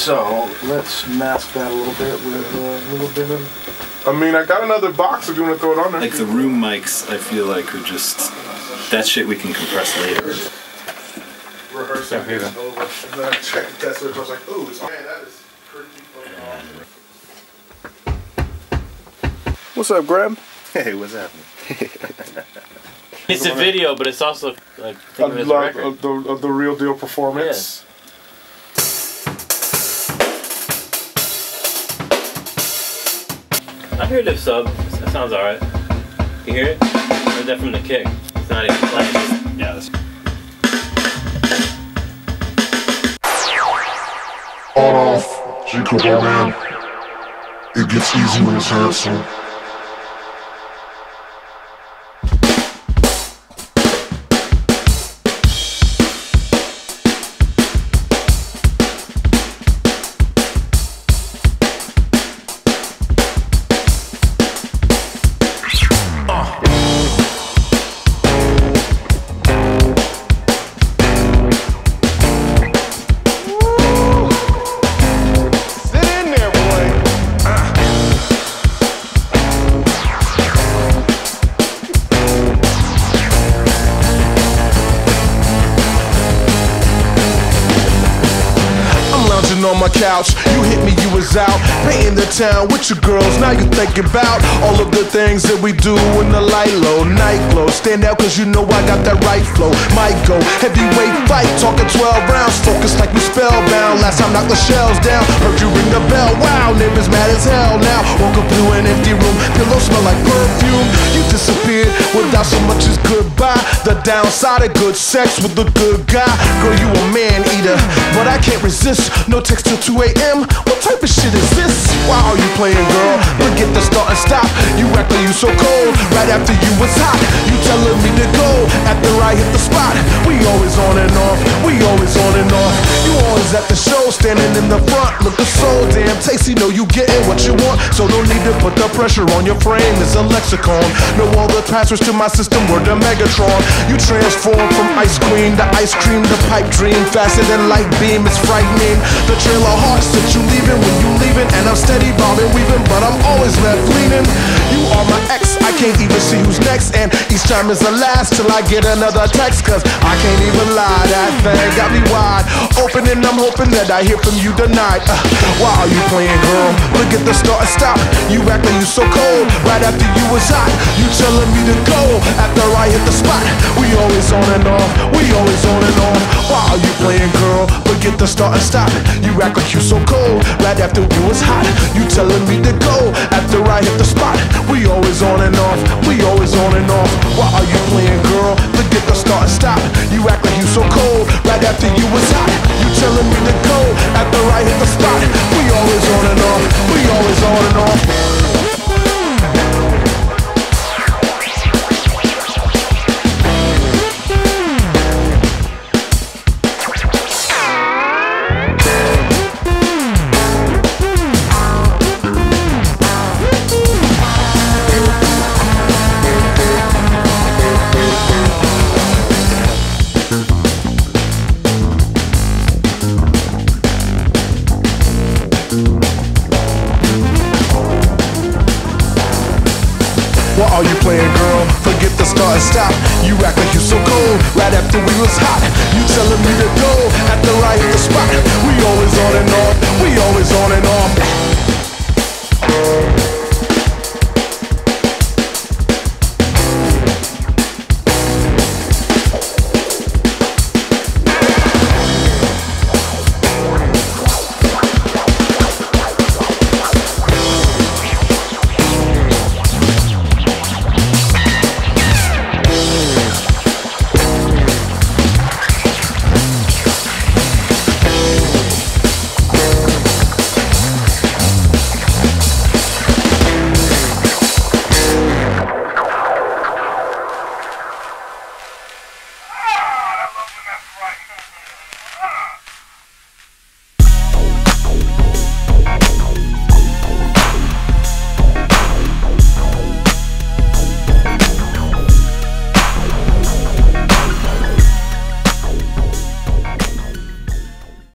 So let's mask that a little bit with a little bit of. I mean, I got another box if you want to throw it on there. Like the room mics, I feel like are just that shit we can compress later. Rehearse it over, and then I check the test it. I was like, ooh, it's man, that is pretty fucking awesome. What's up, Graham? Hey, what's happening? It's a video, but it's also like think of it as a record. Of the real deal performance. I hear the sub. That sounds alright. You hear it? I heard that from the kick. It's not even playing. Yeah, that's. On off, Jacob, man. It gets easy when it's handsome. On my couch, you hit me, you was out painting the town with your girls. Now you thinking about all of the things that we do in the light low, night glow. Stand out cause you know I got that right flow. Might go heavyweight fight, talking 12 rounds, focused like we spellbound. Last time knocked the shells down, heard you ring the bell. Wow, neighbors mad as hell now. Woke up to an empty room, pillows smell like perfume. You disappeared without so much as goodbye. The downside of good sex with a good guy. Girl, you a man eater, but I can't resist. No text till 2 a.m. What type of shit is this? Why are you playing, girl? Forget the start and stop. You act like you so cold. Right after you was hot, you telling me to go. After I hit the spot, we always on and off. We always on and off. You always at the show, standing in the front, looking so damn tasty. Know you getting what you want, so no need to put the pressure on your frame. It's a lexicon. Know all the passwords to my system. Word to Megatron. You transform from ice queen to ice cream to pipe dream. Faster than light beam, it's frightening. The trailer hearts that you leaving when you leaving, and I'm steady bobbing, weaving, but I'm always left leaning. You are my ex, I can't even see who's next, and each time is the last till I get another text, cause I can't even lie. That thing got me wide open, and I'm hoping that I hear from you tonight. Why are you playing, girl? Look at the start and stop. You act like you so cold. Right after you was hot, you telling me to go. After I hit the spot, we always on and off. We always on and off. Why are you playing, girl? Forget the start and stop. You act like you so cold. Right after you was hot, you telling me to go. After I hit the spot, we always on and off. We always on and off. Why are you playing, girl? Forget the start and stop. You act like you so cold. Right after you was hot, you telling me to go. After I hit the spot, we always on and off. We always on and off. Why are you playing, girl? Forget the start and stop. You act like you so cold. Right after we was hot, you telling me to go. After I hit the spot, we always on and off. We always on and off.